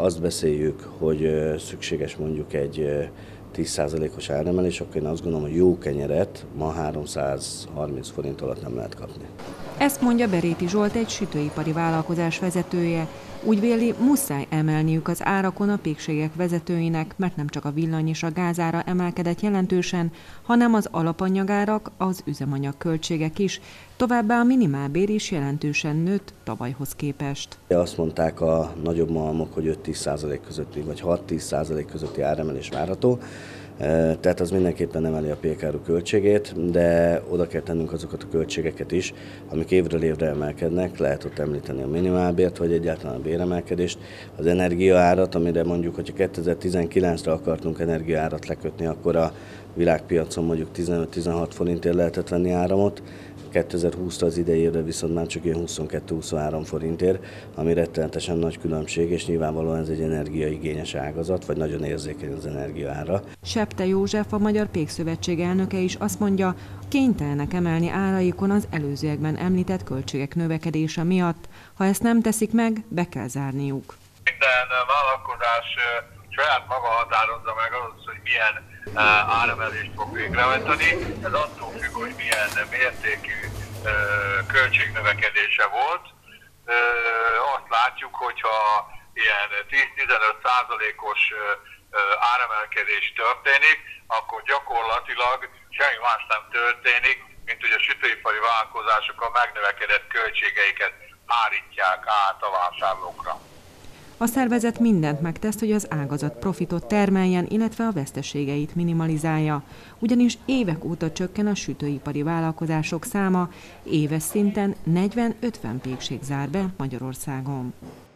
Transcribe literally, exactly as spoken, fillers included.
azt beszéljük, hogy szükséges mondjuk egy tíz százalékos áremelés, akkor én azt gondolom, hogy jó kenyeret ma háromszázharminc forint alatt nem lehet kapni. Ezt mondja Beréti Zsolt, egy sütőipari vállalkozás vezetője. Úgy véli, muszáj emelniük az árakon a pékségek vezetőinek, mert nem csak a villany és a gázára emelkedett jelentősen, hanem az alapanyagárak, az üzemanyag költségek is. Továbbá a minimálbér is jelentősen nőtt tavalyhoz képest. Azt mondták a nagyobb malmok, hogy öt-tíz százalék közötti, vagy hat-tíz százalék közötti áremelés várható. Tehát az mindenképpen emeli a pékáru költségét, de oda kell tennünk azokat a költségeket is, amik évről évre emelkednek. Lehet ott említeni a minimálbért, vagy egyáltalán a béremelkedést, az energiaárat, amire mondjuk, hogyha kétezer-tizenkilencre akartunk energiaárat lekötni, akkor a világpiacon mondjuk tizenöt-tizenhat forintért lehetett venni áramot, kétezer-húszra az idei évre viszont már csak ilyen huszonkettő-huszonhárom forintért, ami rettenetesen nagy különbség, és nyilvánvalóan ez egy energiaigényes ágazat, vagy nagyon érzékeny az energiaára. Septe József, a Magyar Pékszövetség elnöke is azt mondja, kénytelenek emelni áraikon az előzőekben említett költségek növekedése miatt. Ha ezt nem teszik meg, be kell zárniuk. Minden vállalkozás saját maga határozza meg az, hogy milyen áremelést fog végrehajtani. Ez attól függ, hogy milyen mértékű költségnövekedése volt. Azt látjuk, hogyha ilyen tíz-tizenöt százalékos áremelkedés történik, akkor gyakorlatilag semmi más nem történik, mint hogy a sütőipari vállalkozások a megnövekedett költségeiket hárítják át a vásárlókra. A szervezet mindent megtesz, hogy az ágazat profitot termeljen, illetve a veszteségeit minimalizálja. Ugyanis évek óta csökken a sütőipari vállalkozások száma, éves szinten negyven-ötven pékség zár be Magyarországon.